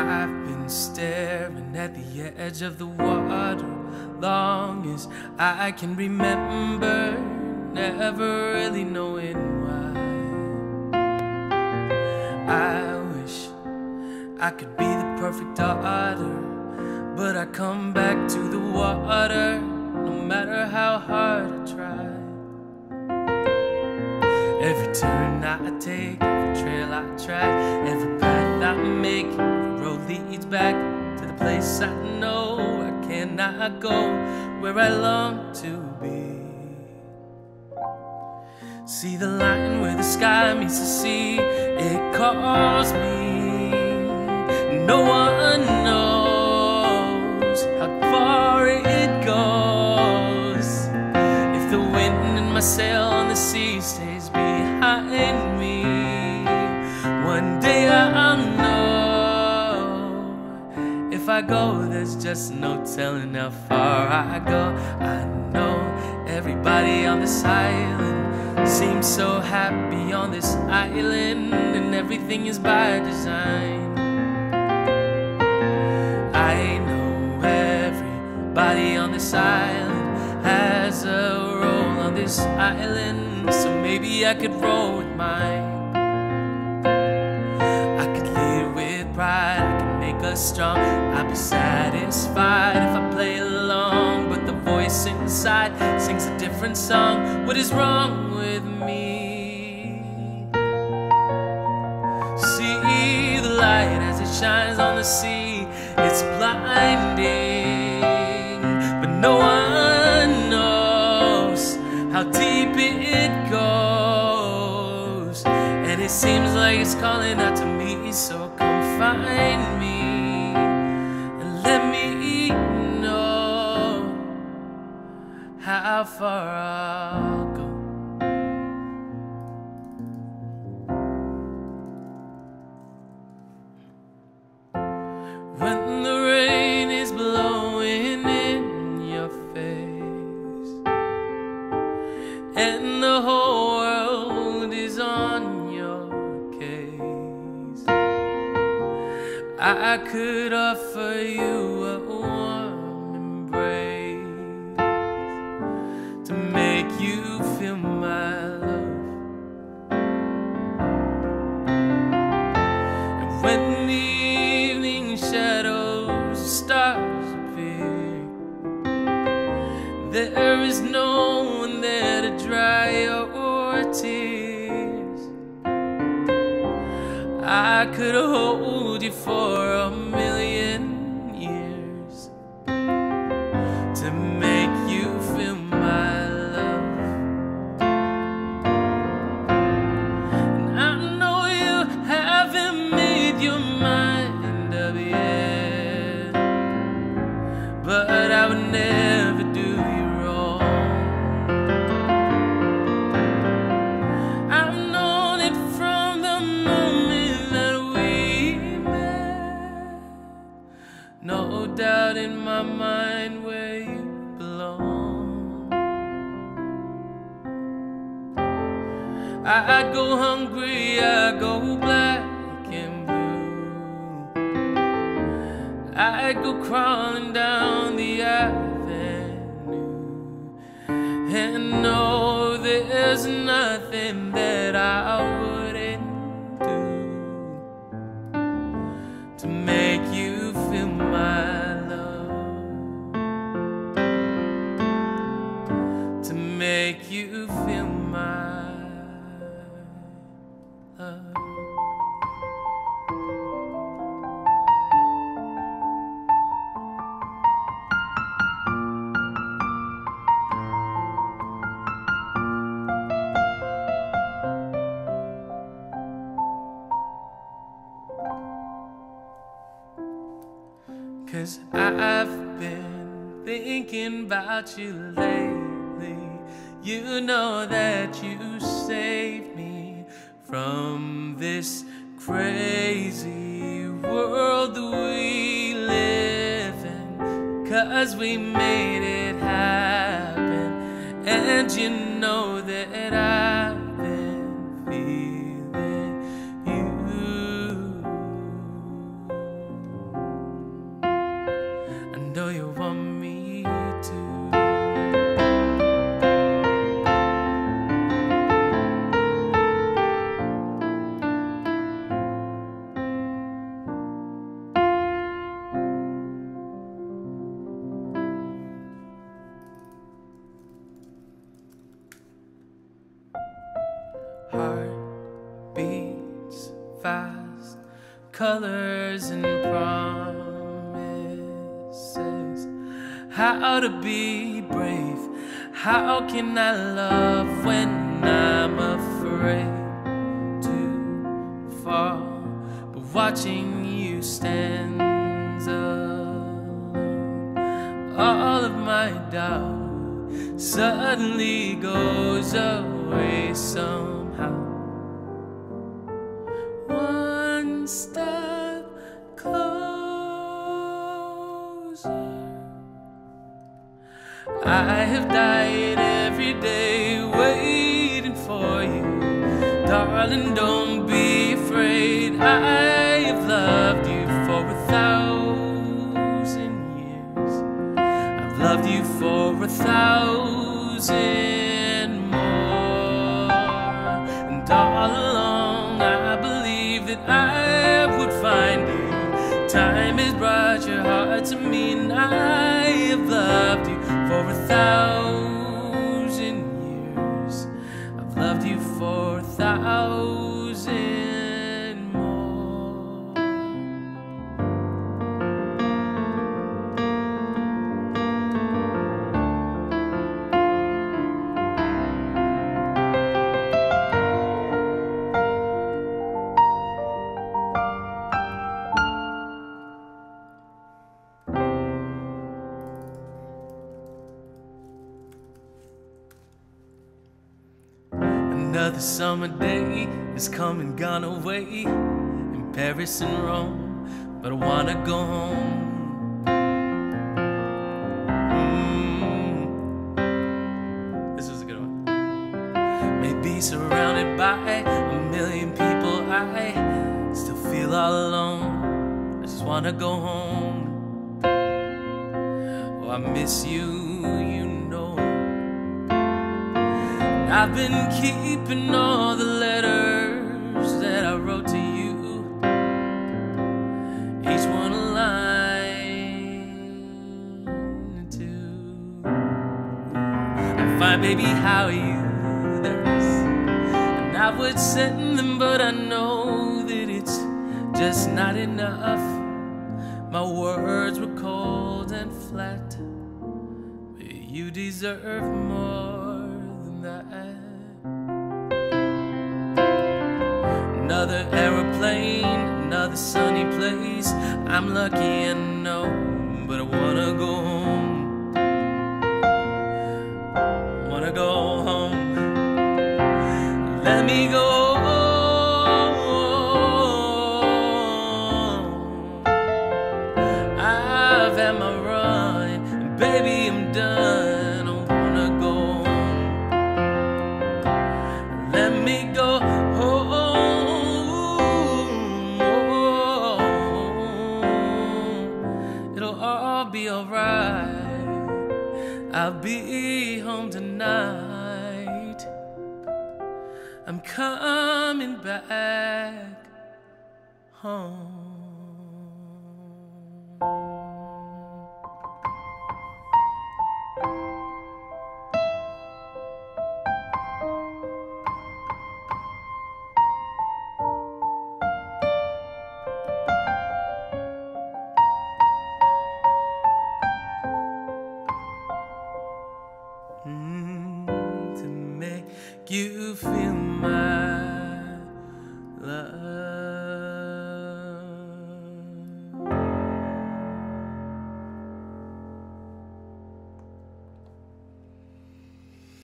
I've been staring at the edge of the water long as I can remember, never really knowing why. I wish I could be the perfect daughter, but I come back to the water no matter how hard I try. Every turn I take, every trail I track, every path I make, every road leads back to the place I know I cannot go, where I long to be. See the line where the sky meets the sea, it calls me. No one knows how far it goes. If the wind in my sail on the sea stays behind me, one day I'll know. If I go, there's just no telling how far I go. I know everybody on this island seems so happy on this island, and everything is by design. I know everybody on this island has a role on this island, so maybe I could roll with mine. I could lead with pride, I can make us strong. I'd be satisfied if I play along, but the voice inside sings a different song. What is wrong with me? See the light as it shines on the sea, it's blinding, but no one knows how deep it goes. And it seems like it's calling out to me, so come find me and let me know how far I'll go. When the rain is blowing in your face and the whole world is on your case, I could offer you a warm embrace to make you feel my love. And when the evening shadows, stars appear, there is no one there to dry your tears. I could hold you for a million years to make you feel my love. And I know you haven't made your mind up yet, but I would never do you wrong. I've known it from the moment that we met. No doubt in my mind where you belong. I'd go hungry, I'd go black and blue, I'd go crawling down the avenue, and no, there's nothing that I wouldn't do to make you feel my love, to make you feel my love. Cause I've been thinking about you lately. You know that you saved me from this crazy world that we live in. Cause we made it happen, and you know that I've been feeling you. fast, colors and promises. How to be brave, how can I love when I'm afraid to fall? But watching you stands alone, all of my doubt suddenly goes away somehow. One step closer. I have died every day waiting for you. Darling, don't be afraid. I have loved you for 1,000 years. I've loved you for 1,000 more. And all along I believed that I would find you. Time has brought your heart to me, and I have loved you for 1,000 years. I've loved you for 1,000 more. Another summer day has come and gone away in Paris and Rome, but I wanna go home. This was a good one. Maybe surrounded by a million people, I still feel all alone. I just wanna go home. Oh, I miss you, you know. I've been keeping all the letters that I wrote to you, each one a line or two. I'm fine, baby, how are you? And I would send them, but I know that it's just not enough. My words were cold and flat, but you deserve more. Another aeroplane, another sunny place. I'm lucky, I know, but I wanna go home. Wanna go home. Let me go home. I've had my run, and baby, I'm done. Let me go home. It'll all be alright. I'll be home tonight. I'm coming back home.